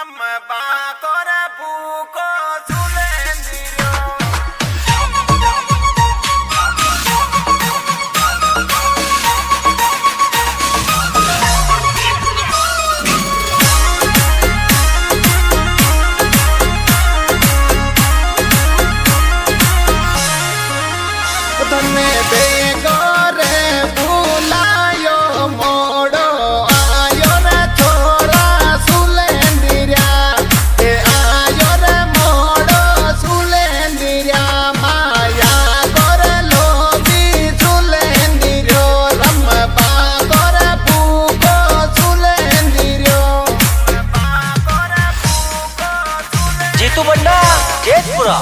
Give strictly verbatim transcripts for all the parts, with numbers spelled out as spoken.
जीतू बंडा जेतपुरा।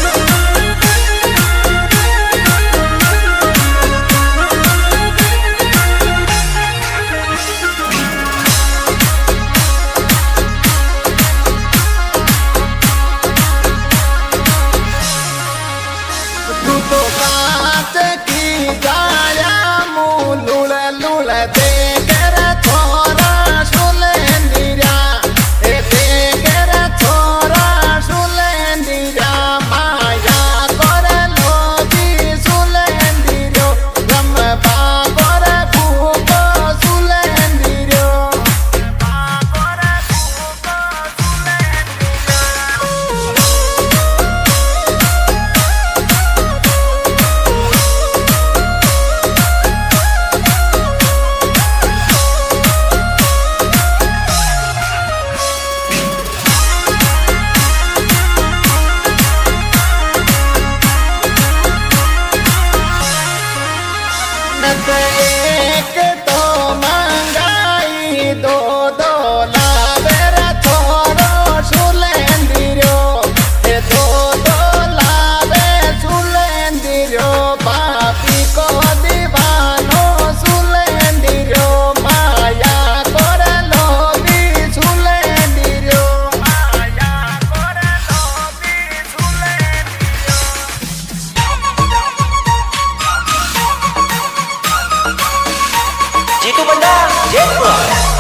तू तो कांच की गाया मुँह लुल लुल दे कर थोड़ा सुलेंदिरा ए दे कर थोड़ा सुलेंदिरा माया कर लोगी सुलेंदिरो गम बागर भूको सुलेंदिरो बागर भूको एक तो महंगाई दो दो लावेर थोड़ो सुलेंदिरो ए दो दो लावे सुलेंदिरो पापी को दीवानो सुलेंदिरो माया कर लोगी सुलेंदिरो माया कर लोगी सुलेंदिरो। जीतू बंडा जेतपुरा।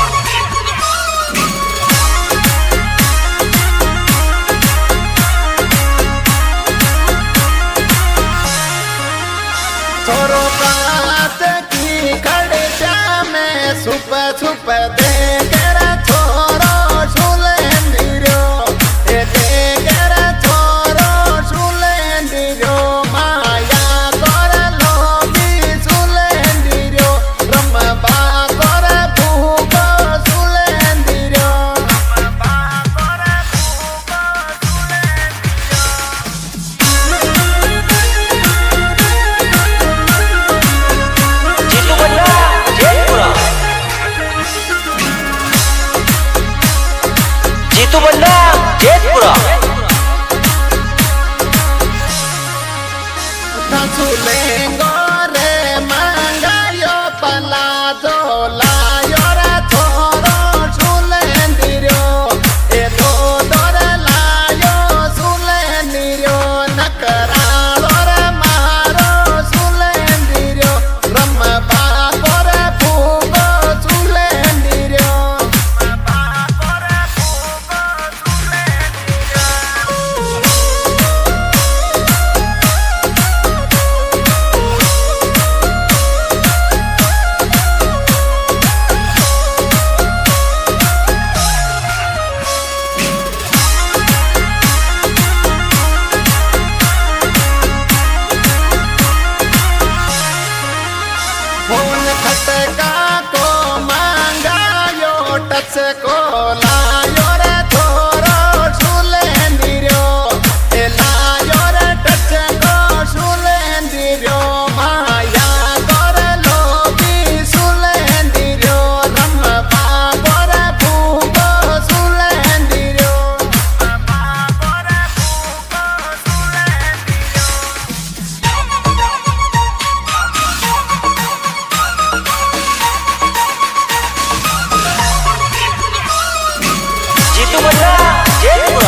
छोरो कांच की खड़चा में सुप सुप दे कर छोरो सुलेंदिरो ए दे कर छोरो सुलेंदिरो माया कर लोगी सुलेंदिरो रम बागर भूको सुलेंदिरो रम बागर भूको जीतू बंडा जेतपुरा। जीतू बंडा जेतपुरा। सुलेंगो रे मंगायो पला जो लायो रे थोरो सुलेंदिरो ए दो दोर लायो सुलेंदिरो नकरालो रे मारो सुलेंदिरो रम बागर भूको सुलेंदिरो बागर भूको सुलेंदिरो। फोन खटका को मंगायो टच को लायो रे थोरो सुलेंदिरो ए लायो रे टच को सुलेंदिरो माया कर लोगी सुलेंदिरो रम बागर भूको सुलेंदिरो बागर भूको सुलेंदिरो। जीतू बंडा जेतपुरा।